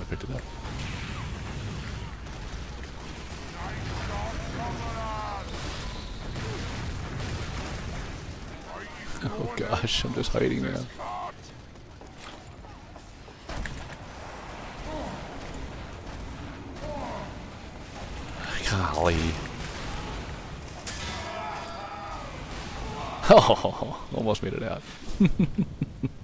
I picked it up. Oh gosh, I'm just hiding now. Golly. Oh, almost made it out.